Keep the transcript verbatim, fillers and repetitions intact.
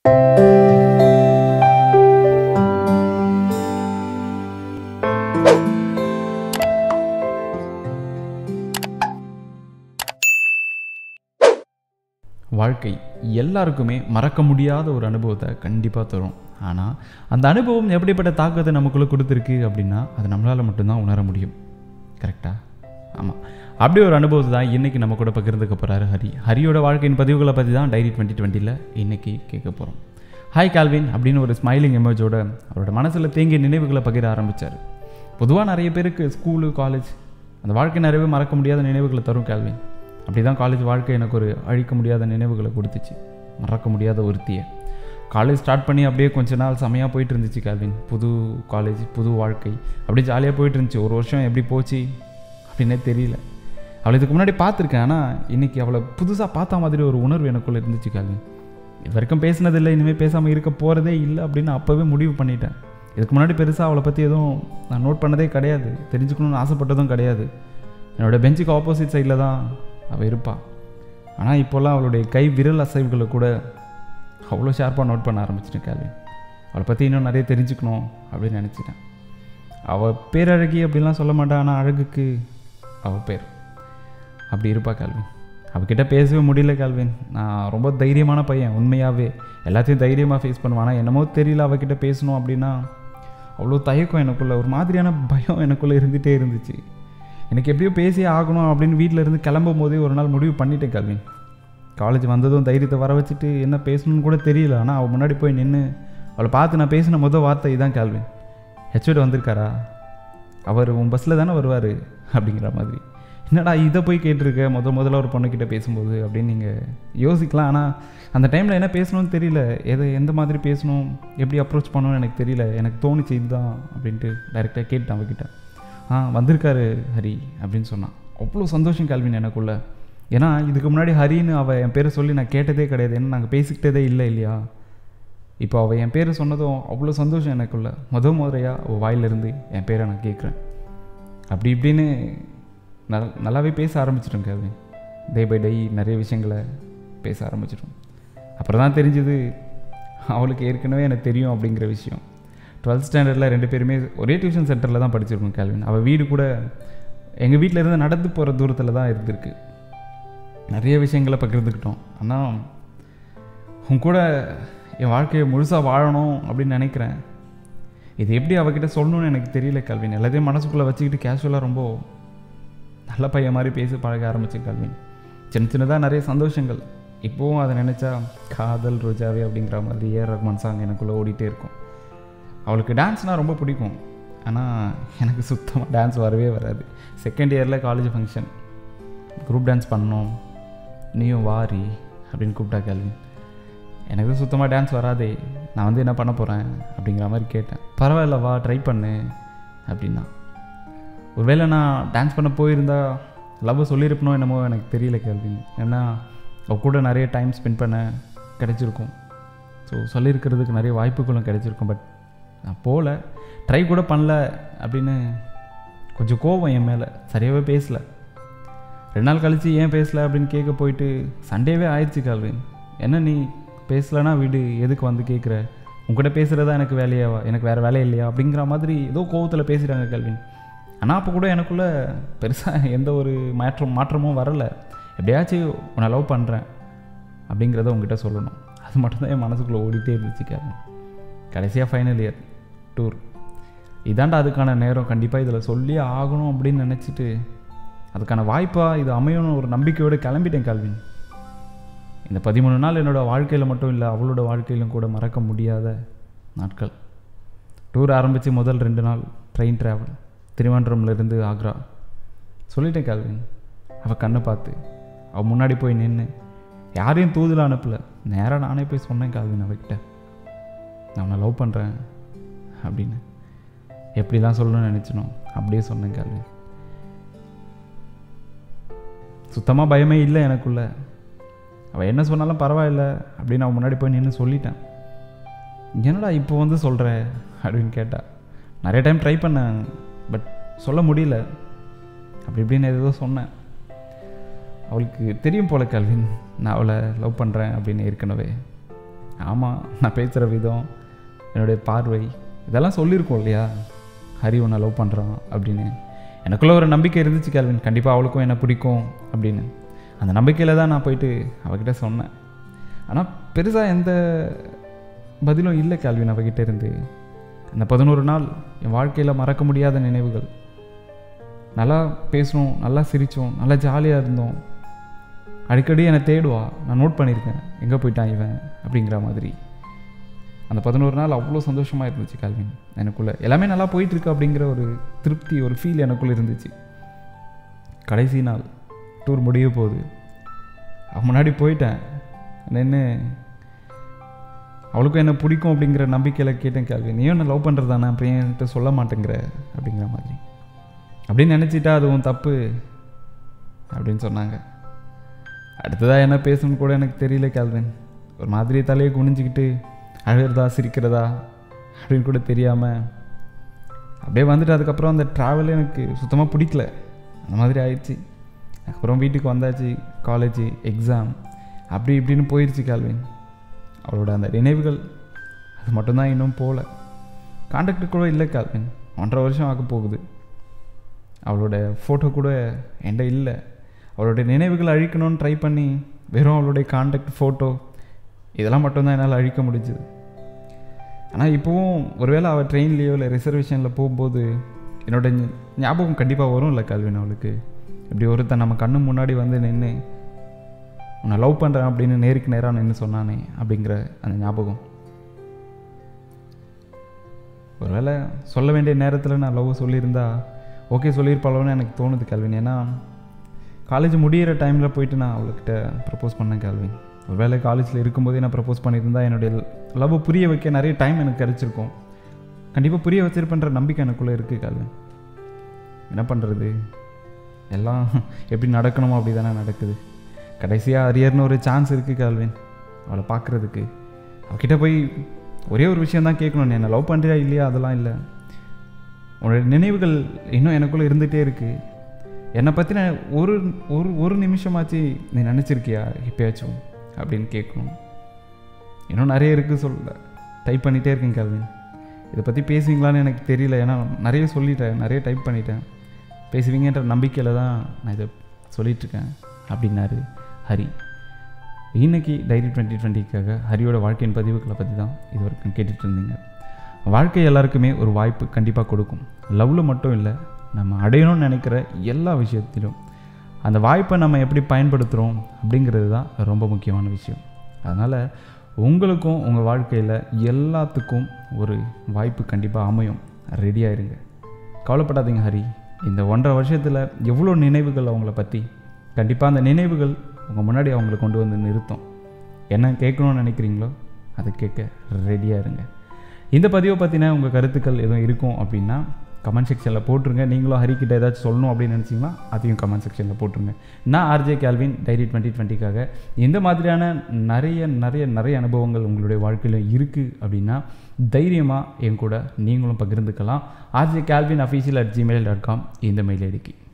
வாழ்க்கை எல்லாருக்குமே மறக்க முடியாத ஒரு அனுபவத்தை கண்டிப்பாக தரும். ஆனால் அந்த அனுபவம் எப்படிப்பட்ட தாக்கத்தை நமக்குள்ளே கொடுத்துருக்கு அப்படின்னா அது நம்மளால் மட்டும்தான் உணர முடியும். கரெக்டாக? ஆமாம், அப்படி ஒரு அனுபவத்தை தான் இன்றைக்கி நம்ம கூட பகிர்ந்துக்க போகிறாரு ஹரி. ஹரியோட வாழ்க்கையின் பதிவுகளை பற்றி தான் டைரி டுவெண்ட்டி டுவெண்ட்டியில் இன்றைக்கி கேட்க போகிறோம். ஹாய் கால்வின் அப்படின்னு ஒரு ஸ்மைலிங் எமோஜோட அவரோட மனசில் தேங்கிய நினைவுகளை பகிர ஆரம்பித்தார். பொதுவாக நிறைய பேருக்கு ஸ்கூலு காலேஜ் அந்த வாழ்க்கை நிறையவே மறக்க முடியாத நினைவுகளை தரும் கால்வின். அப்படி தான் காலேஜ் வாழ்க்கை எனக்கு ஒரு அழிக்க முடியாத நினைவுகளை கொடுத்துச்சு, மறக்க முடியாத ஒருத்தியை. காலேஜ் ஸ்டார்ட் பண்ணி அப்படியே கொஞ்ச நாள் செமையாக போயிட்டு இருந்துச்சு கால்வின். புது காலேஜ், புது வாழ்க்கை, அப்படியே ஜாலியாக போயிட்டு இருந்துச்சு. ஒரு வருஷம் எப்படி போச்சு அப்படின்னே தெரியல. அவளை இதுக்கு முன்னாடி பார்த்துருக்கேன், ஆனால் இன்றைக்கி அவளை புதுசாக பார்த்த மாதிரி ஒரு உணர்வு எனக்குள்ளே இருந்துச்சு கால்வின். இது வரைக்கும் பேசினதில்லை, இனிமேல் பேசாமல் இருக்க போகிறதே இல்லை அப்படின்னு அப்போவே முடிவு பண்ணிட்டேன். இதுக்கு முன்னாடி பெருசாக அவளை பற்றி எதுவும் நான் நோட் பண்ணதே கிடையாது, தெரிஞ்சுக்கணுன்னு ஆசைப்பட்டதும் கிடையாது. என்னோடய பெஞ்சுக்கு ஆப்போசிட் சைடில் தான் அவள் இருப்பாள். ஆனால் இப்போல்லாம் அவளுடைய கை விரல் அசைவுகளை கூட அவ்வளோ ஷார்ப்பாக நோட் பண்ண ஆரம்பிச்சிட்டேன் கால்வின். அவளை பற்றி இன்னும் நிறைய தெரிஞ்சுக்கணும் அப்படின்னு நினச்சிட்டேன். அவள் பேரழகி அப்படின்லாம் சொல்ல மாட்டான், ஆனால் அழகுக்கு அவள் பேர் அப்படி இருப்பாள் கால்வின். அவகிட்ட பேசவே முடியல கால்வின். நான் ரொம்ப தைரியமான பையன், உண்மையாகவே எல்லாத்தையும் தைரியமாக ஃபேஸ் பண்ணுவான். ஆனால் என்னமோ தெரியல, அவகிட்ட பேசணும் அப்படின்னா அவ்வளோ தயக்கம் எனக்குள்ளே, ஒரு மாதிரியான பயம் எனக்குள்ளே இருந்துகிட்டே இருந்துச்சு. எனக்கு எப்படியோ பேசியே ஆகணும் அப்படின்னு வீட்டில் இருந்து கிளம்பும் போதே ஒரு நாள் முடிவு பண்ணிட்டேன் கால்வின். காலேஜ் வந்ததும் தைரியத்தை வர வச்சுட்டு என்ன பேசணும்னு கூட தெரியல. ஆனால் அவள் முன்னாடி போய் நின்று அவளை பார்த்து நான் பேசின முதல் வார்த்தை இதான் கால்வின், ஹெச்ஓடி வந்திருக்காரா, அவர் உன் பஸ்ஸில் தானே வருவார் அப்படிங்கிற மாதிரி. என்னடா இதை போய் கேட்டிருக்க முத முதல்ல ஒரு பொண்ணுக்கிட்ட பேசும்போது அப்படின்னு நீங்கள் யோசிக்கலாம். ஆனால் அந்த டைமில் என்ன பேசணும்னு தெரியல, எதை எந்த மாதிரி பேசணும், எப்படி அப்ரோச் பண்ணணும்னு எனக்கு தெரியல. எனக்கு தோணுச்சு இதுதான் அப்படின்ட்டு டைரெக்டாக கேட்டேன் அவகிட்ட. ஆ வந்திருக்காரு ஹரி அப்படின்னு சொன்னான். அவ்வளோ சந்தோஷம் கால்வின் எனக்குள்ளே. ஏன்னா இதுக்கு முன்னாடி ஹரின்னு அவள் என் பேரை சொல்லி நான் கேட்டதே கிடையாது, ஏன்னா நாங்கள் பேசிக்கிட்டதே இல்லை இல்லையா. இப்போ அவள் என் பேரை சொன்னதும் அவ்வளோ சந்தோஷம் எனக்குள்ளே. முத முறையாக அவள் வாயிலிருந்து என் பேரை நான் கேட்குறேன். அப்படி இப்படின்னு நல் நல்லாவே பேச ஆரம்பிச்சிட்டோம் கால்வின். டே பை டே நிறைய விஷயங்களை பேச ஆரம்பிச்சிட்டோம். அப்புறம் தான் தெரிஞ்சது அவளுக்கு ஏற்கனவே எனக்கு தெரியும் அப்படிங்கிற விஷயம். டுவெல்த் ஸ்டாண்டர்டில் ரெண்டு பேருமே ஒரே டியூஷன் சென்டரில் தான் படிச்சிருக்கோம் கால்வின். அவள் வீடு கூட எங்கள் வீட்டில் இருந்து நடந்து போகிற தூரத்தில் தான் இருந்திருக்கு. நிறைய விஷயங்களை பகிர்ந்துக்கிட்டோம். ஆனால் உன் கூட என் வாழ்க்கையை முழுசாக வாழணும் அப்படின்னு நினைக்கிறேன். இது எப்படி அவகிட்ட சொல்லணும்னு எனக்கு தெரியல கால்வின். எல்லாத்தையும் மனசுக்குள்ளே வச்சுக்கிட்டு கேஷுவலாக ரொம்ப நல்ல பையன் மாதிரி பேசி பழக ஆரம்பித்தேன் கால்வின். சின்ன சின்னதாக நிறைய சந்தோஷங்கள். இப்போவும் அதை நினச்சா காதல் ரோஜாவே அப்படிங்கிற மாதிரி ஏஆர் ரஹ்மான் சாங் எனக்குள்ளே ஓடிட்டே இருக்கும். அவளுக்கு டான்ஸ்னால் ரொம்ப பிடிக்கும், ஆனால் எனக்கு சுத்தமாக டான்ஸ் வரவே வராது. செகண்ட் இயரில் காலேஜ் ஃபங்க்ஷன் குரூப் டான்ஸ் பண்ணோம், நீயும் வாரி அப்படின்னு கூப்பிட்டா கால்வின். எனக்கு சுத்தமாக டான்ஸ் வராதே, நான் வந்து என்ன பண்ண போகிறேன் அப்படிங்கிற மாதிரி கேட்டேன். பரவாயில்ல வா ட்ரை பண்ணு அப்படின்னா. ஒருவேளை நான் டான்ஸ் பண்ண போயிருந்தா லவ் சொல்லியிருப்பனோ என்னமோ எனக்கு தெரியல கால்வின். ஏன்னா அவள் கூட நிறைய டைம் ஸ்பெண்ட் பண்ண கிடச்சிருக்கும். ஸோ சொல்லியிருக்கிறதுக்கு நிறைய வாய்ப்புகளும் கிடச்சிருக்கும். பட் நான் போகல, ட்ரை கூட பண்ணல அப்படின்னு கொஞ்சம் கோவம் என் மேலே. சரியாகவே பேசலை. ரெண்டு நாள் கழித்து ஏன் பேசலை அப்படின்னு கேட்க போயிட்டு சண்டேவே ஆயிடுச்சு கால்வின். என்ன நீ பேசலைன்னா வீடு எதுக்கு வந்து கேட்குற, உங்கள்கிட்ட பேசுகிறதா எனக்கு வேலையாவா, எனக்கு வேறு வேலை இல்லையா அப்படிங்கிற மாதிரி ஏதோ கோவத்தில் பேசுகிறாங்க கால்வின். ஆனால் அப்போ கூட எனக்குள்ளே பெருசாக எந்த ஒரு மாற்றம் மாற்றமும் வரலை. எப்படியாச்சும் உன்னை லவ் பண்ணுறேன் அப்படிங்கிறத உங்ககிட்ட சொல்லணும், அது மட்டும்தான் என் மனசுக்குள்ளே ஓடிட்டே இருந்துச்சு கால்வின். கடைசியாக ஃபைனல் இயர் டூர் இதாண்டா அதுக்கான நேரம், கண்டிப்பாக இதில் சொல்லியே ஆகணும் அப்படின்னு நினச்சிட்டு அதுக்கான வாய்ப்பாக இது அமையணும் ஒரு நம்பிக்கையோடு கிளம்பிட்டேன் கால்வின். இந்த பதிமூணு நாள் என்னோடய வாழ்க்கையில் மட்டும் இல்லை, அவளோட வாழ்க்கையிலும் கூட மறக்க முடியாத நாட்கள். டூர் ஆரம்பித்து முதல் ரெண்டு நாள் ட்ரெயின் ட்ராவல், திருவனந்தபுரம்லேருந்து ஆக்ரா. சொல்லிட்டேன் கால்வின். அவள் கண்ணை பார்த்து அவள் முன்னாடி போய் நின்று யாரையும் தூதில் அனுப்பலை, நேராக நானே போய் சொன்னேன் கால்வின் அவகிட்ட, நான் உன்னை லவ் பண்ணுறேன் அப்படின்னு. எப்படிலாம் சொல்லணும்னு நினச்சினோம் அப்படியே சொன்னேன் கால்வின். சுத்தமாக பயமே இல்லை எனக்குள்ள. அவள் என்ன சொன்னாலும் பரவாயில்ல அப்படின்னு அவன் முன்னாடி போய் நின்று சொல்லிட்டேன். என்னடா இப்போ வந்து சொல்கிற அப்படின்னு கேட்டா. நிறைய டைம் ட்ரை பண்ணேன், பட் சொல்ல முடியல அப்படி இப்படின்னு ஏதோ சொன்னேன். அவளுக்கு தெரியும் போல கால்வின் நான் அவளை லவ் பண்ணுறேன் அப்படின்னு ஏற்கனவே. ஆமாம், நான் பேசுகிற விதம், என்னுடைய பார்வை இதெல்லாம் சொல்லியிருக்கோம் இல்லையா, ஹரி உன்னை லவ் பண்ணுறான் அப்படின்னு. எனக்குள்ளே ஒரு நம்பிக்கை இருந்துச்சு கேல்வின், கண்டிப்பாக அவளுக்கும் என்னை பிடிக்கும் அப்படின்னு. அந்த நம்பிக்கையில் தான் நான் போயிட்டு அவகிட்ட சொன்னேன். ஆனால் பெருசாக எந்த பதிலும் இல்லை கேல்வின் அவகிட்ட இருந்து. அந்த பதினோரு நாள் என் வாழ்க்கையில் மறக்க முடியாத நினைவுகள். நல்லா பேசணும், நல்லா சிரித்தோம், நல்லா ஜாலியாக இருந்தோம். அடிக்கடி என்னை தேடுவா, நான் நோட் பண்ணியிருக்கேன் எங்கே போயிட்டான் இவன் அப்படிங்கிற மாதிரி. அந்த பதினோரு நாள் அவ்வளோ சந்தோஷமாக இருந்துச்சு கேல்வின் எனக்குள்ளே. எல்லாமே நல்லா போயிட்டுருக்கு அப்படிங்கிற ஒரு திருப்தி, ஒரு ஃபீல் எனக்குள்ளே இருந்துச்சு. கடைசி நாள் டூர் முடிய போகுது. முன்னாடி போயிட்டேன் நின்று அவளுக்கும் என்ன பிடிக்கும் அப்படிங்கிற நம்பிக்கையில் கேட்டேன் கேள்வி, நீயும் என்ன லவ் பண்ணுறதானே, அப்புறம் என்கிட்ட சொல்ல மாட்டேங்கிற அப்படிங்கிற மாதிரி. அப்படின்னு நினச்சிட்டா அதுவும் தப்பு அப்படின்னு சொன்னாங்க. அடுத்ததாக என்ன பேசணும்னு கூட எனக்கு தெரியல கேல்வின். ஒரு மாதிரி தலையை குனிஞ்சிக்கிட்டு அழுகிறதா சிரிக்கிறதா அப்படின்னு கூட தெரியாமல் அப்படியே வந்துட்டு, அதுக்கப்புறம் அந்த ட்ராவல் எனக்கு சுத்தமாக பிடிக்கல, அந்த மாதிரி ஆயிடுச்சு. அதுக்கப்புறம் வீட்டுக்கு வந்தாச்சு, காலேஜ் எக்ஸாம் அப்படி இப்படின்னு போயிடுச்சு கேல்வின். அவளோட அந்த நினைவுகள் அது மட்டும்தான் இன்னும் போகல. கான்டாக்டு கூட இல்லை கேல்வின், ஒன்றரை வருஷம் ஆக போகுது. அவளோட ஃபோட்டோ கூட என்கிட்ட இல்லை. அவளுடைய நினைவுகள் அழிக்கணும்னு ட்ரை பண்ணி வெறும் அவளுடைய கான்டாக்ட் ஃபோட்டோ இதெல்லாம் மட்டும்தான் என்னால் அழிக்க முடிஞ்சுது. ஆனால் இப்போவும் ஒருவேளை அவள் ட்ரெயின்லேயோ இல்லை ரிசர்வேஷனில் போகும்போது என்னோட ஞாபகம் கண்டிப்பாக வரும் இல்லை கேல்வின் அவளுக்கு. இப்படி ஒருத்தன் நம்ம கண்ணு முன்னாடி வந்து நின்று உன்னை லவ் பண்ணுறேன் அப்படின்னு நேருக்கு நேராக நின்று சொன்னானே அப்படிங்கிற அந்த ஞாபகம். ஒருவேளை சொல்ல வேண்டிய நேரத்தில் நான் லவ் சொல்லியிருந்தா ஓகே சொல்லியிருப்பாளோன்னு எனக்கு தோணுது கேல்வின். ஏன்னா காலேஜ் முடிகிற டைமில் போயிட்டு நான் அவள்கிட்ட ப்ரப்போஸ் பண்ணேன் கேல்வின். ஒருவேளை காலேஜில் இருக்கும்போதே நான் ப்ரப்போஸ் பண்ணியிருந்தா என்னுடைய லவ் புரிய வைக்க நிறைய டைம் எனக்கு கிடச்சிருக்கும். கண்டிப்பாக புரிய வச்சிருப்பேன்ற நம்பிக்கை எனக்குள்ளே இருக்குது கேல்வின். என்ன பண்ணுறது, எல்லாம் எப்படி நடக்கணுமோ அப்படி தானே நடக்குது. கடைசியாக அரியர்னு ஒரு சான்ஸ் இருக்குது கேல்வின் அவளை பார்க்குறதுக்கு. அவகிட்ட போய் ஒரே ஒரு விஷயந்தான் கேட்கணும், நீ என்னை லவ் பண்ணுறியா இல்லையா அதெல்லாம் இல்லை, உன்னோட நினைவுகள் இன்னும் எனக்குள்ளே இருந்துகிட்டே இருக்குது, என்னை பற்றின ஒரு ஒரு ஒரு நிமிஷமாச்சு நீ நினச்சிருக்கியா எப்பயாச்சும் அப்படின்னு கேட்கணும். இன்னும் நிறைய இருக்குது சொல்ல, டைப் பண்ணிகிட்டே இருக்கேன் கேல்வின். இதை பற்றி பேசுவீங்களான்னு எனக்கு தெரியல, ஏன்னா நிறைய சொல்லிட்டேன், நிறைய டைப் பண்ணிட்டேன். பேசுவீங்கன்ற நம்பிக்கையில் தான் நான் இதை சொல்லிகிட்ருக்கேன் அப்படின்னாரு ஹரி. இன்றைக்கி டைரி டுவெண்ட்டி டுவெண்ட்டிக்காக ஹரியோட வாழ்க்கையின் பதிவுகளை பற்றி தான் இது வரைக்கும் கேட்டுட்டு இருந்தீங்க. வாழ்க்கை எல்லாருக்குமே ஒரு வாய்ப்பு கண்டிப்பாக கொடுக்கும். லவ்வில் மட்டும் இல்லை, நம்ம அடையணும்னு நினைக்கிற எல்லா விஷயத்திலும் அந்த வாய்ப்பை நம்ம எப்படி பயன்படுத்துகிறோம் அப்படிங்கிறது தான் ரொம்ப முக்கியமான விஷயம். அதனால் உங்களுக்கும் உங்கள் வாழ்க்கையில் எல்லாத்துக்கும் ஒரு வாய்ப்பு கண்டிப்பாக அமையும். ரெடியாக இருங்க, கவலைப்படாதீங்க ஹரி. இந்த ஒன்றரை வருஷத்தில் எவ்வளோ நினைவுகள் அவங்கள பற்றி, கண்டிப்பாக அந்த நினைவுகள் உங்கள் முன்னாடி அவங்களை கொண்டு வந்து நிறுத்தும். என்ன கேட்கணும்னு நினைக்கிறீங்களோ அதை கேட்க ரெடியாக இருங்க. இந்த பதிவை பற்றின உங்கள் கருத்துக்கள் எதுவும் இருக்கும் அப்படின்னா கமெண்ட் செக்ஷனில் போட்டுருங்க. நீங்களும் ஹரிக்கிட்ட ஏதாச்சும் சொல்லணும் அப்படின்னு நினச்சிங்கன்னா அதையும் கமெண்ட் செக்ஷனில் போட்டுருங்க. நான் ஆர்ஜே கேல்வின், டைரி டுவெண்ட்டி டுவெண்ட்டிக்காக இந்த மாதிரியான நிறைய நிறைய நிறைய அனுபவங்கள் உங்களுடைய வாழ்க்கையில் இருக்குது அப்படின்னா தைரியமாக என் கூட நீங்களும் பகிர்ந்துக்கலாம். RJ Kelvin official at Gmail dot com இந்த மெயில் ஐடிக்கு.